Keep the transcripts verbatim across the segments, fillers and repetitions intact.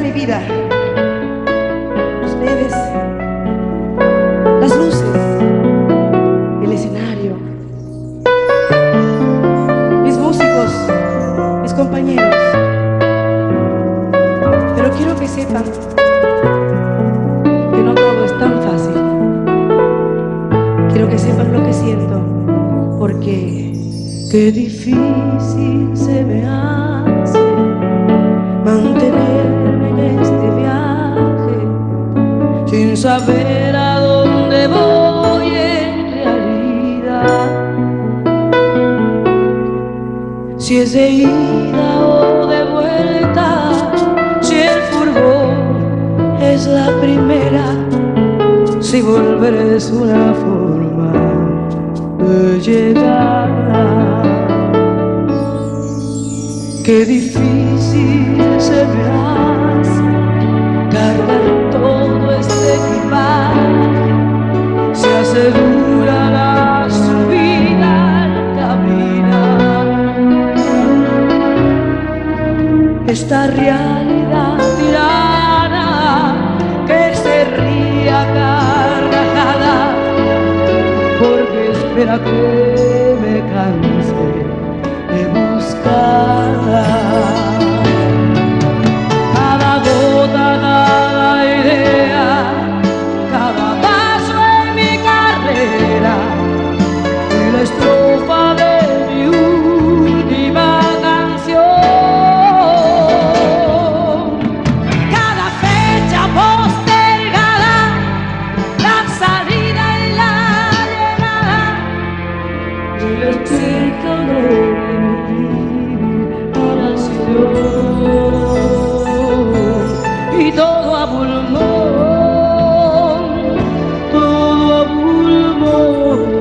mi vida. Ustedes, las luces, el escenario, mis músicos, mis compañeros. Pero quiero que sepan que no todo es tan fácil. Quiero que sepan lo que siento, porque qué difícil se me hace mantenerme en este viaje sin saber a dónde voy en realidad. Si es de ida o de vuelta, si el furor es la primera, si volver es una forma de llegar. Qué difícil se me hace cargar todo este equipaje, se hace dura la subida al caminar. Esta realidad tirana que se ríe a carcajadas, porque espera que me canse de buscarla. Cada gota, cada idea, cada paso en mi carrera y la estrofa de mi última canción. Cada fecha postergada, la salida y la llegada, y el espíritu de y todo a pulmón, todo a pulmón.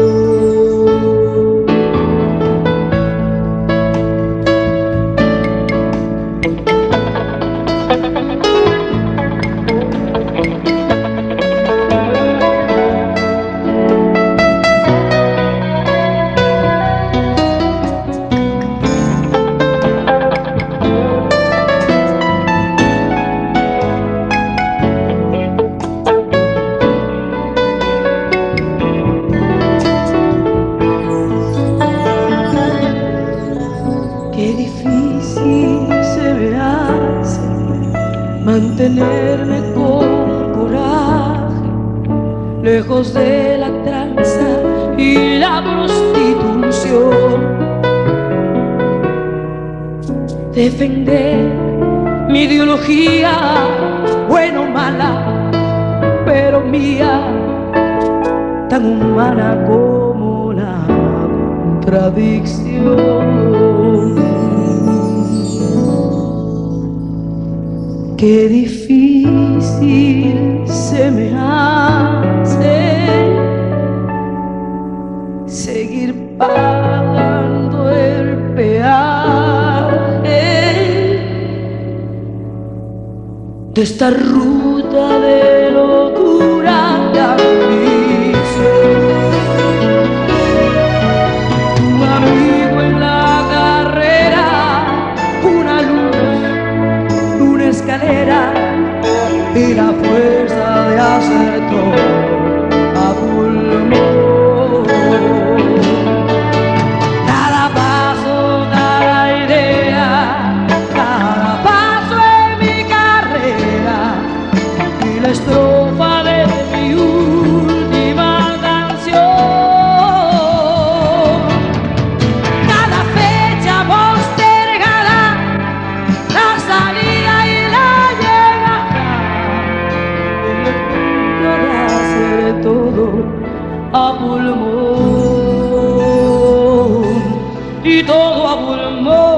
Qué difícil se me hace mantenerme con coraje, lejos de la tranza y la prostitución. Defender mi ideología, bueno o mala, pero mía, tan humana como la contradicción. Qué difícil se me hace seguir pagando el peaje de esta ruta de locura y ambición. Un amigo en la carrera, una luz, una escalera y la fuerza de hacer todo a pulmón. Cada paso, cada idea, cada paso en mi carrera y la estrofa de mi última canción. Cada fecha postergada, la salida y la llegada, todo a pulmón y todo a pulmón.